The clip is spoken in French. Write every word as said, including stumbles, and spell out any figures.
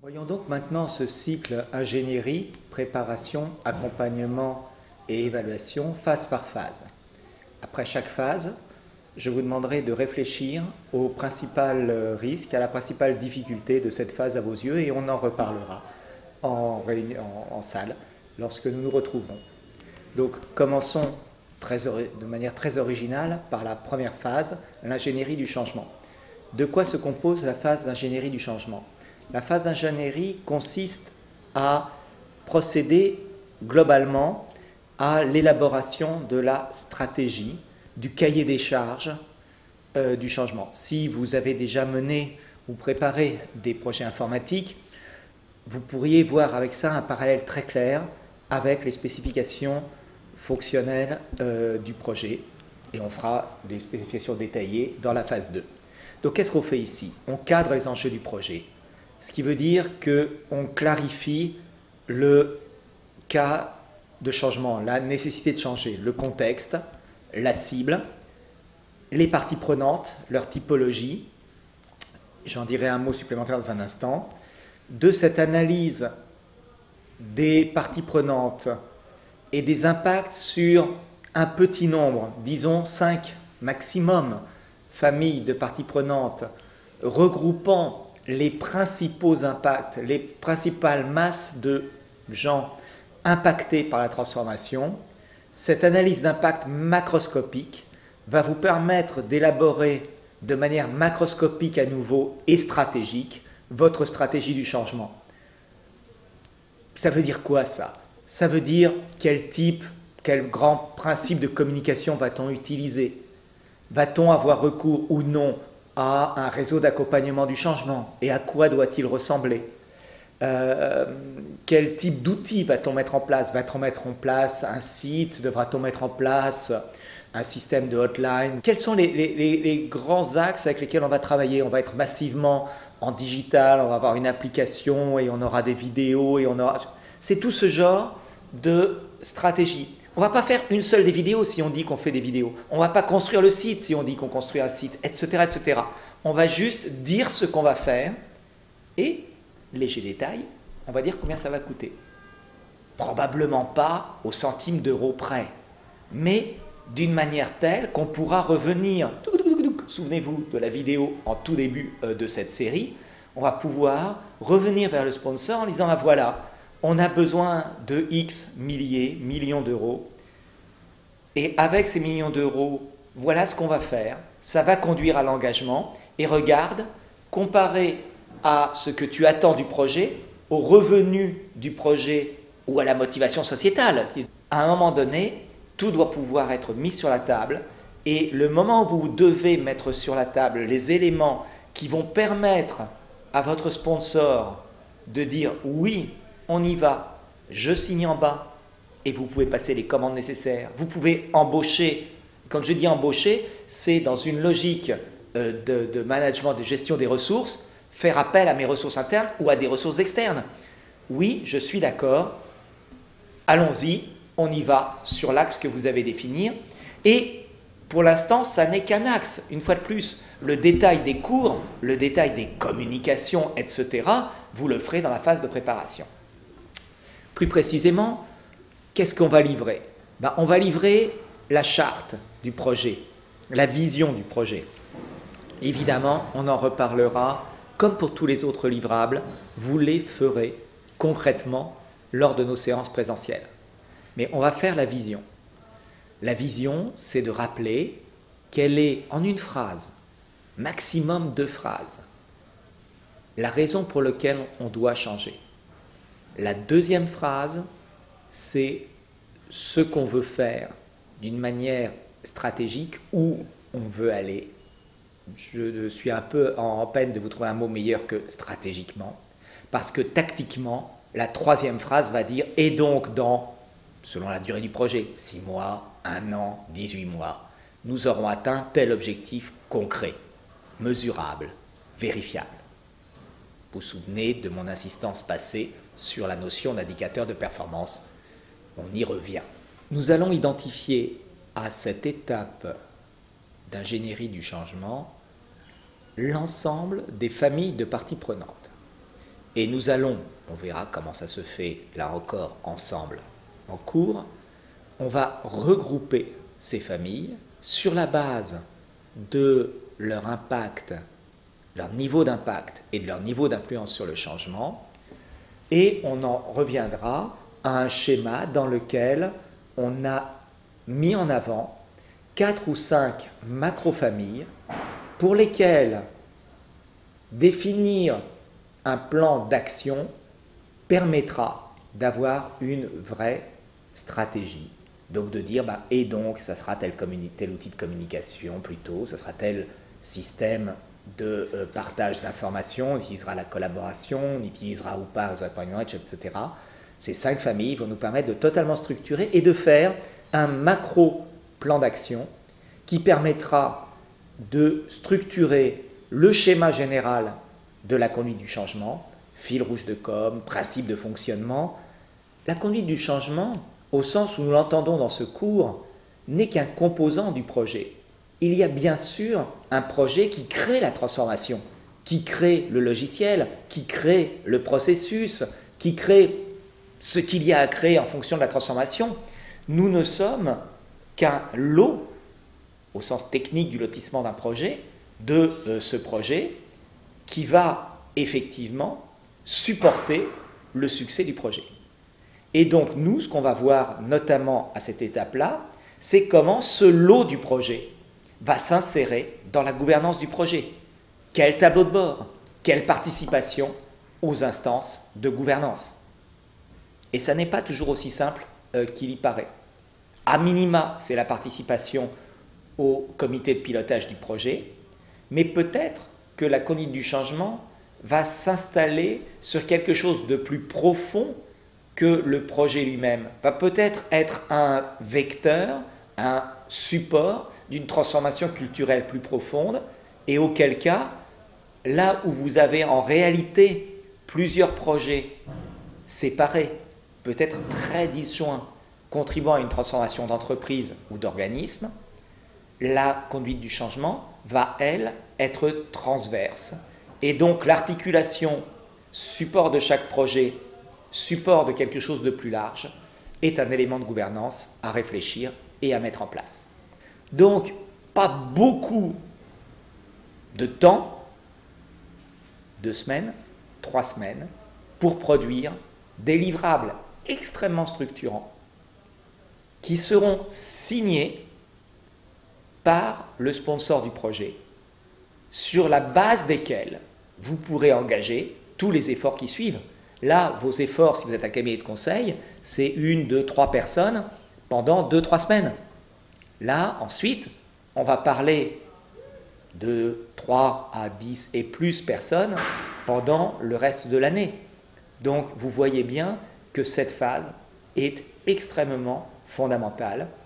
Voyons donc maintenant ce cycle ingénierie, préparation, accompagnement et évaluation phase par phase. Après chaque phase, je vous demanderai de réfléchir au principal risque, à la principale difficulté de cette phase à vos yeux et on en reparlera en, réunion, en, en salle lorsque nous nous retrouverons. Donc commençons très, de manière très originale par la première phase, l'ingénierie du changement. De quoi se compose la phase d'ingénierie du changement? La phase d'ingénierie consiste à procéder globalement à l'élaboration de la stratégie, du cahier des charges euh, du changement. Si vous avez déjà mené ou préparé des projets informatiques, vous pourriez voir avec ça un parallèle très clair avec les spécifications fonctionnelles euh, du projet. Et on fera des spécifications détaillées dans la phase deux. Donc qu'est-ce qu'on fait ici? On cadre les enjeux du projet. Ce qui veut dire qu'on clarifie le cas de changement, la nécessité de changer, le contexte, la cible, les parties prenantes, leur typologie. J'en dirai un mot supplémentaire dans un instant. De cette analyse des parties prenantes et des impacts sur un petit nombre, disons cinq maximum, familles de parties prenantes, regroupant les principaux impacts, les principales masses de gens impactés par la transformation, cette analyse d'impact macroscopique va vous permettre d'élaborer de manière macroscopique à nouveau et stratégique votre stratégie du changement. Ça veut dire quoi ça? Ça veut dire quel type, quel grand principe de communication va-t-on utiliser? Va-t-on avoir recours ou non à un réseau d'accompagnement du changement? Et à quoi doit-il ressembler? euh, Quel type d'outils va-t-on mettre en place? Va-t-on mettre en place un site? Devra-t-on mettre en place un système de hotline? Quels sont les, les, les, les grands axes avec lesquels on va travailler? On va être massivement en digital, on va avoir une application et on aura des vidéos et on aura... C'est tout ce genre de stratégie. On ne va pas faire une seule des vidéos si on dit qu'on fait des vidéos. On ne va pas construire le site si on dit qu'on construit un site, et cetera, et cetera. On va juste dire ce qu'on va faire et, léger détail, on va dire combien ça va coûter. Probablement pas au centime d'euro près, mais d'une manière telle qu'on pourra revenir. Souvenez-vous de la vidéo en tout début de cette série. On va pouvoir revenir vers le sponsor en disant ah, voilà, on a besoin de X milliers, millions d'euros. Et avec ces millions d'euros, voilà ce qu'on va faire. Ça va conduire à l'engagement. Et regarde, comparé à ce que tu attends du projet, au revenu du projet ou à la motivation sociétale. À un moment donné, tout doit pouvoir être mis sur la table. Et le moment où vous devez mettre sur la table les éléments qui vont permettre à votre sponsor de dire oui, on y va, je signe en bas et vous pouvez passer les commandes nécessaires. Vous pouvez embaucher. Quand je dis embaucher, c'est dans une logique de, de management, de gestion des ressources, faire appel à mes ressources internes ou à des ressources externes. Oui, je suis d'accord. Allons-y, on y va sur l'axe que vous avez défini. Et pour l'instant, ça n'est qu'un axe. Une fois de plus, le détail des cours, le détail des communications, et cetera, vous le ferez dans la phase de préparation. Plus précisément, qu'est-ce qu'on va livrer? Ben, on va livrer la charte du projet, la vision du projet. Évidemment, on en reparlera, comme pour tous les autres livrables, vous les ferez concrètement lors de nos séances présentielles. Mais on va faire la vision. La vision, c'est de rappeler quelle est, en une phrase, maximum deux phrases, la raison pour laquelle on doit changer. La deuxième phrase, c'est ce qu'on veut faire d'une manière stratégique, où on veut aller. Je suis un peu en peine de vous trouver un mot meilleur que stratégiquement, parce que tactiquement, la troisième phrase va dire « et donc dans » selon la durée du projet, six mois, un an, dix-huit mois, nous aurons atteint tel objectif concret, mesurable, vérifiable. Vous vous souvenez de mon insistance passée sur la notion d'indicateur de performance. On y revient. Nous allons identifier à cette étape d'ingénierie du changement l'ensemble des familles de parties prenantes. Et nous allons, on verra comment ça se fait là encore ensemble en cours, on va regrouper ces familles sur la base de leur impact, leur niveau d'impact et de leur niveau d'influence sur le changement, et on en reviendra à un schéma dans lequel on a mis en avant quatre ou cinq macro-familles pour lesquelles définir un plan d'action permettra d'avoir une vraie stratégie. Donc de dire, bah, et donc, ça sera tel, tel outil de communication plutôt, ça sera tel système de euh, partage d'informations, on utilisera la collaboration, on utilisera ou pas et cetera. Ces cinq familles vont nous permettre de totalement structurer et de faire un macro plan d'action qui permettra de structurer le schéma général de la conduite du changement, fil rouge de com, principe de fonctionnement. La conduite du changement, au sens où nous l'entendons dans ce cours, n'est qu'un composant du projet. Il y a bien sûr un projet qui crée la transformation, qui crée le logiciel, qui crée le processus, qui crée ce qu'il y a à créer en fonction de la transformation. Nous ne sommes qu'un lot, au sens technique du lotissement d'un projet, de euh, ce projet qui va effectivement supporter le succès du projet. Et donc nous, ce qu'on va voir notamment à cette étape-là, c'est comment ce lot du projet va s'insérer dans la gouvernance du projet. Quel tableau de bord, quelle participation aux instances de gouvernance. Et ça n'est pas toujours aussi simple euh, qu'il y paraît. A minima, c'est la participation au comité de pilotage du projet, mais peut-être que la conduite du changement va s'installer sur quelque chose de plus profond que le projet lui-même, va peut-être être un vecteur, un support d'une transformation culturelle plus profonde, et auquel cas, là où vous avez en réalité plusieurs projets séparés, peut-être très disjoints, contribuant à une transformation d'entreprise ou d'organisme, la conduite du changement va, elle, être transverse. Et donc l'articulation, support de chaque projet, support de quelque chose de plus large, est un élément de gouvernance à réfléchir et à mettre en place. Donc, pas beaucoup de temps, deux semaines, trois semaines, pour produire des livrables extrêmement structurants qui seront signés par le sponsor du projet, sur la base desquels vous pourrez engager tous les efforts qui suivent. Là, vos efforts, si vous êtes un cabinet de conseil, c'est une, deux, trois personnes pendant deux, trois semaines. Là, ensuite, on va parler de trois à dix et plus personnes pendant le reste de l'année. Donc, vous voyez bien que cette phase est extrêmement fondamentale